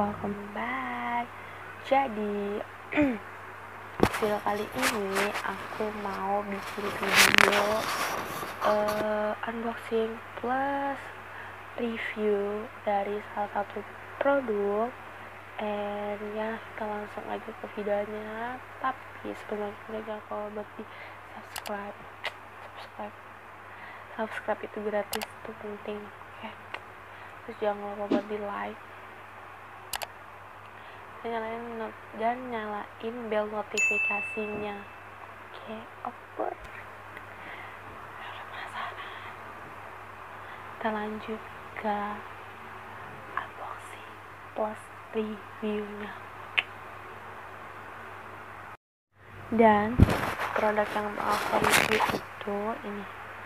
welcome back. Jadi video kali ini aku mau bikin video unboxing plus review dari salah satu produk. And ya, kita langsung aja ke videonya. Tapi sebelumnya jangan lupa buat di subscribe itu gratis, itu penting. Oke. Terus jangan lupa buat di like dan nyalain bel notifikasinya. Oke, oke. Kita lanjut ke unboxing plus reviewnya. Dan produk yang mau aku review itu ini.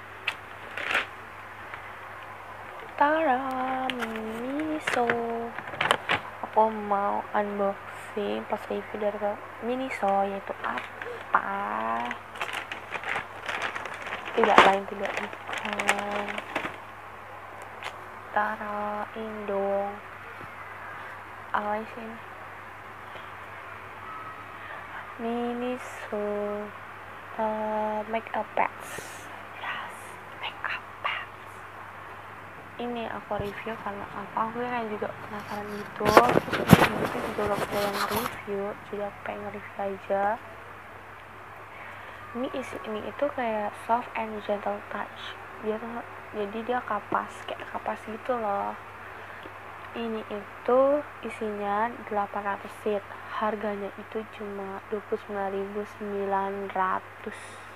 Tara Miniso. Aku mau unboxing pas review dari Miniso, yaitu apa? Tidak bukan Tara Indong. Apa sih ini? Miniso makeup pads. Yes, makeup pads. Ini aku review karena aku kan juga penasaran gitu. Terus itu juga udah yang review, jadi aku pengen nge-review aja. Ini itu kayak soft and gentle touch. Jadi dia kayak kapas gitu loh. Ini itu isinya 800 seed. Harganya itu cuma 29.900.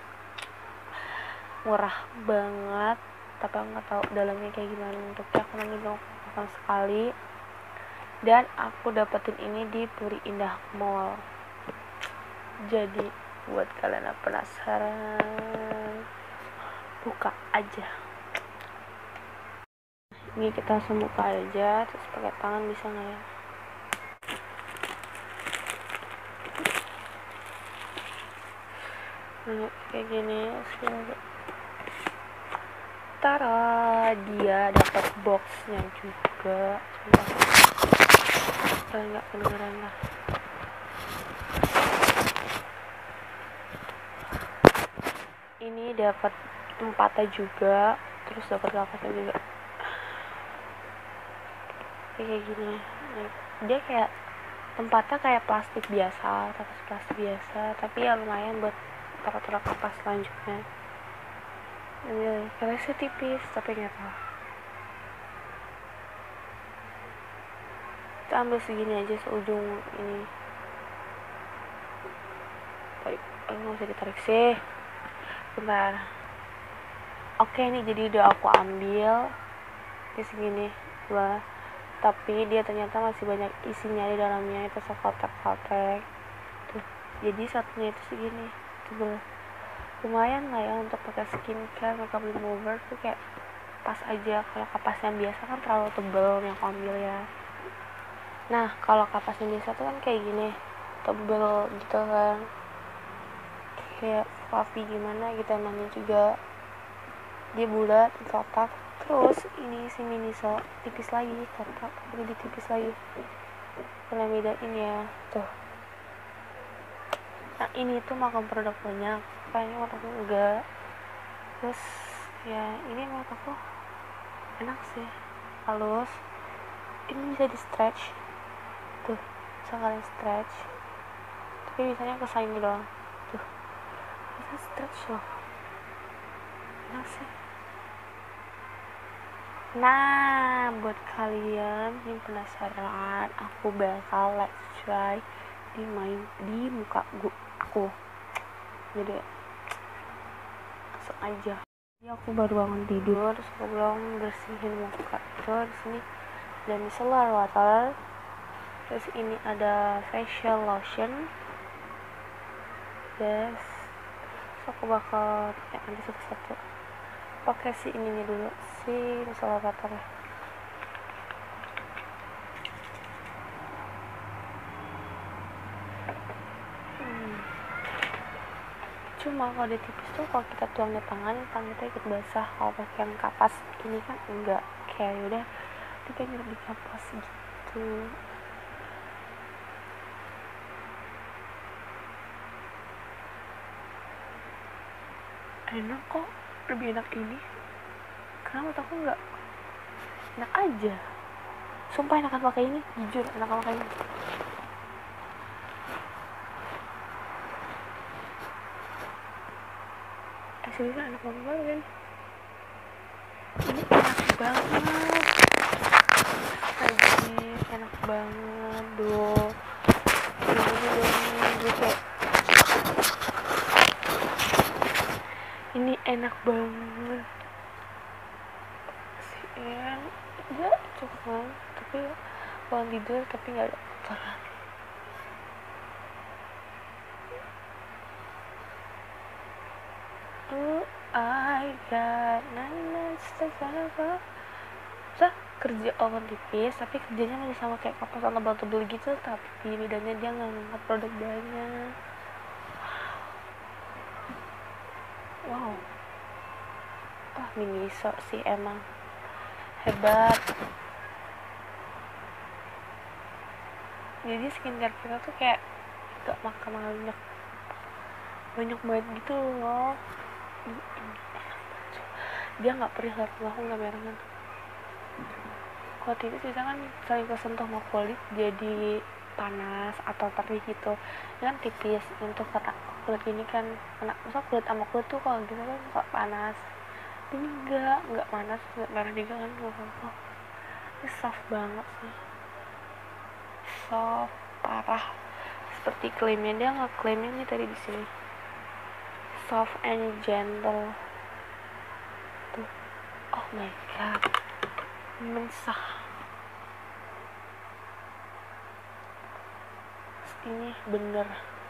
Murah banget. Tapi aku nggak tahu dalamnya kayak gimana. Untuknya aku nanti belum sama sekali. Dan aku dapetin ini di Puri Indah Mall. Jadi buat kalian yang penasaran, buka aja. Ini kita langsung buka aja. Terus pakai tangan bisa nggak ya? Kayak gini. Tara, dia dapat boxnya juga. Kalian nggak kedengeran lah. Ini dapat tempatnya juga, terus dapat kapasnya juga. Kayak gini. Dia kayak tempatnya kayak plastik biasa, tapi ya lumayan buat taruh kapas selanjutnya. Karena sih tipis, tapi nggak tahu. Kita ambil segini aja seujung ini. Nggak usah ditarik sih. Bentar. Oke, ini jadi udah aku ambil. Ini segini, dua. Tapi dia ternyata masih banyak isinya di dalamnya. Itu sekotak-kotak. Tuh. Jadi satunya itu segini. Tebel. Lumayan lah ya untuk pakai skincare, makeup remover tuh kayak pas aja. Kalau kapas yang biasa kan terlalu tebel yang aku ambil ya. Nah, kalau kapas yang biasa tuh kan kayak gini, tebel gitu kan, kayak fluffy gimana gitu. Namanya juga dia bulat, kotak. Terus ini si Miniso tipis lagi, kotak lebih tipis lagi. Kalian bedain ya, tuh. Nah, ini tuh makan produk banyak, kayaknya menurut aku enggak. Terus ya ini menurut aku enak sih, halus. Ini bisa di stretch tuh, bisa kalian stretch, tapi biasanya kesaing doang tuh, bisa stretch loh, enak sih. Nah, buat kalian yang penasaran, aku bakal let's try di muka aku. Jadi langsung aja. Jadi aku baru bangun tidur, terus aku belum bersihin muka. Terus di sini ada micellar water. Terus ini ada facial lotion. Yes. Terus aku bakal nanti satu-satu. Pakai si ininya dulu, si micellar water. Cuma kalau dia tipis tuh kalau kita tuang di tangan kita ikut basah. Kalau pakai yang kapas ini kan enggak, kayak udah kita nyerap di kapas gitu. enak kok, lebih enak ini. Kenapa aku nggak enak aja? Sumpah enakan pakai ini, jujur enakan pakai ini. Seriusan enak banget kan? Ini enak banget. Lagi enak banget doh. Ini enak banget. Sian, ya cukup banget. Tapi bangun tidur tapi nggak ada kotoran. I got nine kerja oven tipis, tapi kerjanya masih sama kayak kapas tebal-tebal gitu, tapi bedanya dia nggak ngangkat produk banyak. Wow, wah Miniso sih emang hebat. Jadi skincare kita tuh kayak gak makan banyak banget gitu loh. Dia nggak perih liat aku nggak merengan. Kalau tipis bisa kan saling kesentuh sama kulit jadi panas atau perih gitu. Ini kan tipis, untuk kata kulit ini kan kena, masa kulit sama kulit tuh kalau gitu kan kok panas. Ini nggak panas, nggak merah juga kan, nggak apa-apa. Ini soft banget sih, soft parah. Seperti klaimnya, dia nggak klaimnya nih tadi di sini, soft and gentle. Tuh, oh my god, mensah. Ini bener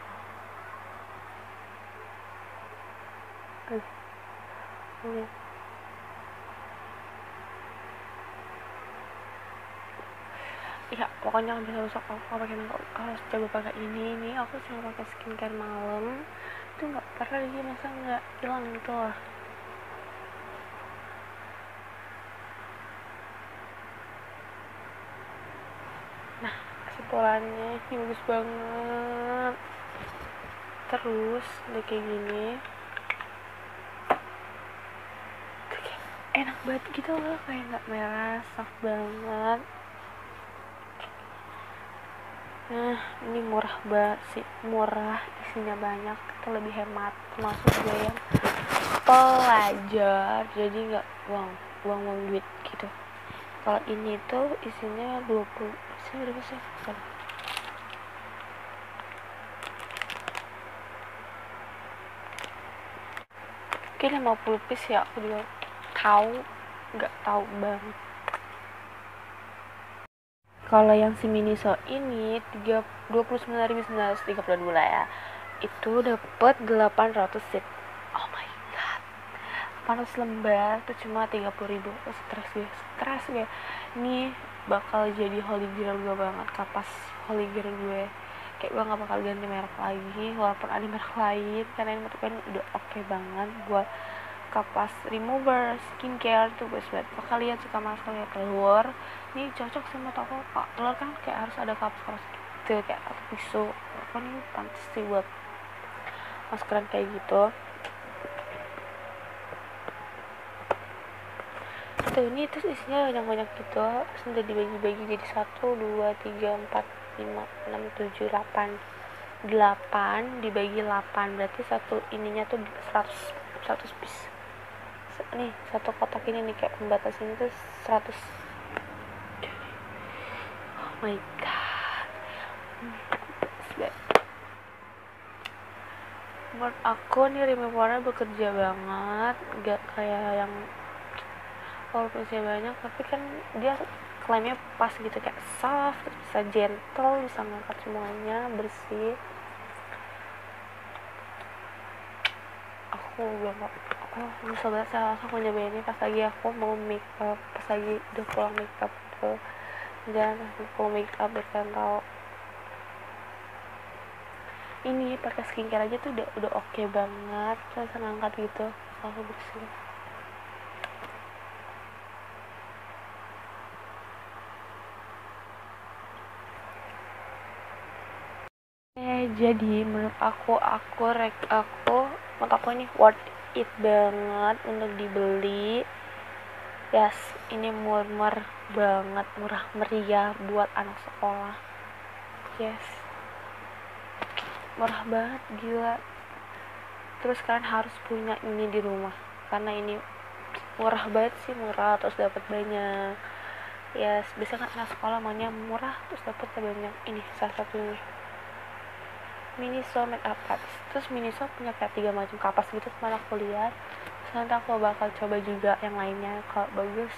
ini. Ya pokoknya bisa besok aku pakai harus coba pakai ini aku cuma pakai skincare malam itu nggak perih, masa nggak hilang gitu lah. Nah kesimpulannya ini bagus banget. Terus udah kayak gini tuh kayak enak banget gitu loh, kayak nggak merah, soft banget. Nah ini murah banget sih, murah, isinya banyak, itu lebih hemat, termasuk gue yang pelajar jadi nggak buang duit gitu. Kalau ini tuh isinya 20, isinya berapa sih? Mungkin 50 piece ya, aku juga nggak tahu banget. Kalau yang si Miniso ini 29.932 lah ya, itu dapat 800 seat. Oh my god, 800 lembar tuh cuma 30.000. Stres gue. Ini bakal jadi holy grail gue banget, kapas holy grail gue. Kayak gue gak bakal ganti merek lagi walaupun ada merek lain, karena yang menurut gue udah oke banget buat kapas remover skincare tuh guys. Buat kalian suka masker ya telur, ini cocok sama toko kak. Telur kan kayak harus ada kapas gitu, kayak atau tisu kan, ini pantas sih buat maskeran kayak gitu. Tuh ini terus isinya banyak gitu, sudah dibagi-bagi jadi 1, 2, 3, 4, 5, 6, 7, 8 dibagi 8 berarti satu ininya tuh 100 piece. Nih satu kotak ini nih kayak pembatas ini tuh 100. Oh my god, menurut aku nih removernya bekerja banget, gak kayak yang walaupun sih banyak tapi kan dia klaimnya pas gitu, kayak soft, bisa gentle, bisa ngangkat semuanya, bersih. Aku nyesel banget saya langsung mau nyobain ini pas lagi aku mau make up, pas lagi udah pulang make up tuh, dan aku make up biar kalian tahu ini pakai skincare aja tuh udah oke banget, bisa ngangkat gitu, aku bersih. Jadi menurut aku menurut aku ini worth it banget untuk dibeli. Yes, ini murmur banget, murah meriah buat anak sekolah. Yes, murah banget, gila. Terus kalian harus punya ini di rumah karena ini murah banget sih, murah terus dapat banyak. Yes, biasanya kan anak sekolah maunya murah terus dapat banyak. Ini salah satunya Miniso makeup pads. Terus Miniso punya kayak 3 macam kapas gitu sama aku lihat. Nanti aku bakal coba juga yang lainnya, kalau bagus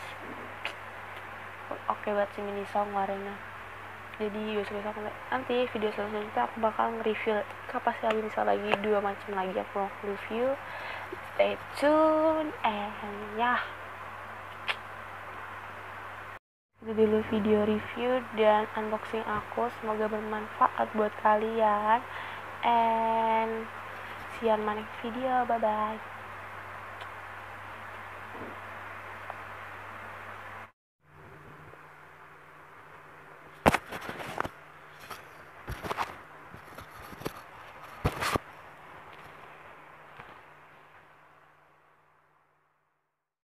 oke banget si Miniso ngeluarinnya. Jadi besok nanti video selanjutnya aku bakal nge-review kapas Miniso lagi, 2 macam lagi aku mau review. Stay tune and ya. Itu dulu video review dan unboxing aku, semoga bermanfaat buat kalian, and see you on my next video. Bye bye.